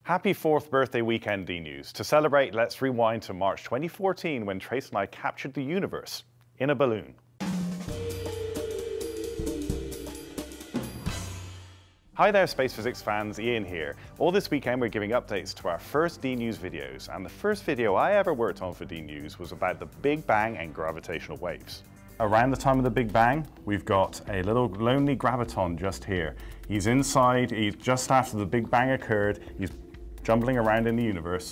Happy 4th birthday weekend, D-News. To celebrate, let's rewind to March 2014 when Trace and I captured the universe in a balloon. Hi there, space physics fans, Ian here. All this weekend we're giving updates to our first D-News videos, and the first video I ever worked on for D-News was about the Big Bang and gravitational waves. Around the time of the Big Bang, we've got a little lonely graviton just here. He's inside, he's just after the Big Bang occurred, he's jumbling around in the universe.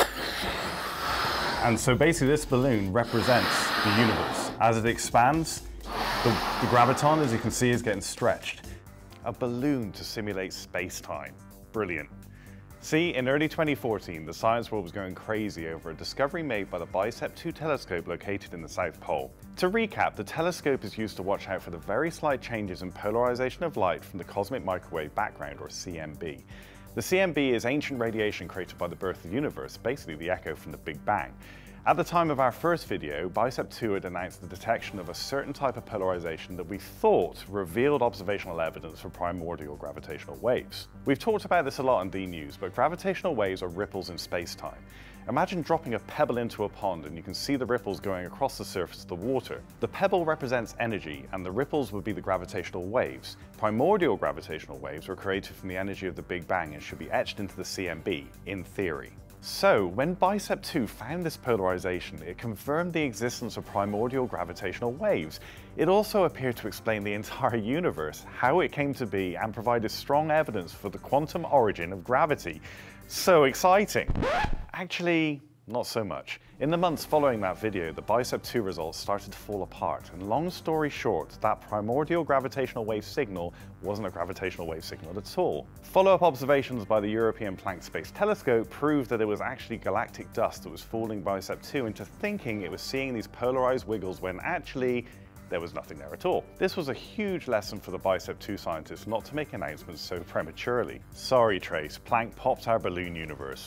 And so basically this balloon represents the universe. As it expands, the graviton, as you can see, is getting stretched. A balloon to simulate space-time. Brilliant. See, in early 2014, the science world was going crazy over a discovery made by the BICEP 2 telescope located in the South Pole. To recap, the telescope is used to watch out for the very slight changes in polarization of light from the cosmic microwave background, or CMB. The CMB is ancient radiation created by the birth of the universe, basically the echo from the Big Bang. At the time of our first video, BICEP 2 had announced the detection of a certain type of polarization that we thought revealed observational evidence for primordial gravitational waves. We've talked about this a lot in D-News, but gravitational waves are ripples in space-time. Imagine dropping a pebble into a pond and you can see the ripples going across the surface of the water. The pebble represents energy and the ripples would be the gravitational waves. Primordial gravitational waves were created from the energy of the Big Bang and should be etched into the CMB, in theory. So, when BICEP 2 found this polarization, it confirmed the existence of primordial gravitational waves. It also appeared to explain the entire universe, how it came to be, and provided strong evidence for the quantum origin of gravity. So exciting! Actually, not so much. In the months following that video, the BICEP 2 results started to fall apart, and long story short, that primordial gravitational wave signal wasn't a gravitational wave signal at all. Follow-up observations by the European Planck Space Telescope proved that it was actually galactic dust that was fooling BICEP 2 into thinking it was seeing these polarized wiggles when actually there was nothing there at all. This was a huge lesson for the BICEP 2 scientists not to make announcements so prematurely. Sorry Trace, Planck popped our balloon universe.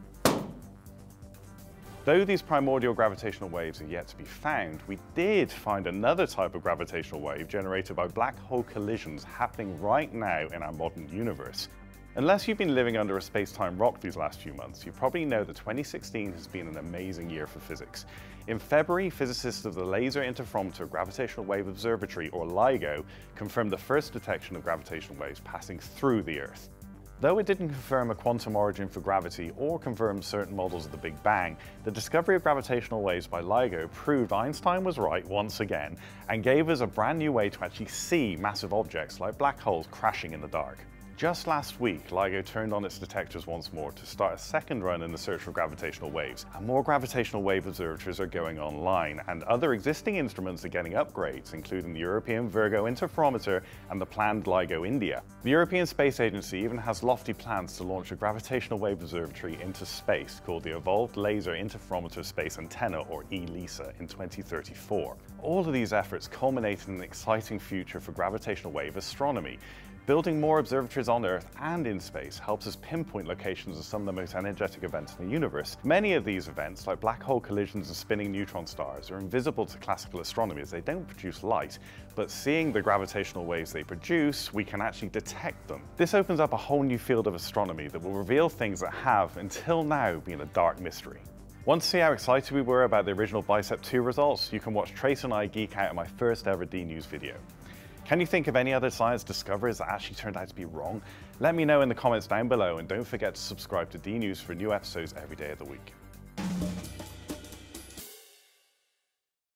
Though these primordial gravitational waves are yet to be found, we did find another type of gravitational wave generated by black hole collisions happening right now in our modern universe. Unless you've been living under a space-time rock these last few months, you probably know that 2016 has been an amazing year for physics. In February, physicists of the Laser Interferometer Gravitational Wave Observatory, or LIGO, confirmed the first detection of gravitational waves passing through the Earth. Though it didn't confirm a quantum origin for gravity or confirm certain models of the Big Bang, the discovery of gravitational waves by LIGO proved Einstein was right once again and gave us a brand new way to actually see massive objects like black holes crashing in the dark. Just last week, LIGO turned on its detectors once more to start a second run in the search for gravitational waves, and more gravitational wave observatories are going online, and other existing instruments are getting upgrades, including the European Virgo Interferometer and the planned LIGO India. The European Space Agency even has lofty plans to launch a gravitational wave observatory into space called the Evolved Laser Interferometer Space Antenna, or ELISA, in 2034. All of these efforts culminate in an exciting future for gravitational wave astronomy. Building more observatories on Earth and in space helps us pinpoint locations of some of the most energetic events in the universe. Many of these events, like black hole collisions and spinning neutron stars, are invisible to classical astronomy as they don't produce light, but seeing the gravitational waves they produce, we can actually detect them. This opens up a whole new field of astronomy that will reveal things that have, until now, been a dark mystery. Want to see how excited we were about the original BICEP 2 results? You can watch Trace and I geek out on my first ever D-News video. Can you think of any other science discoveries that actually turned out to be wrong? Let me know in the comments down below, and don't forget to subscribe to D-News for new episodes every day of the week.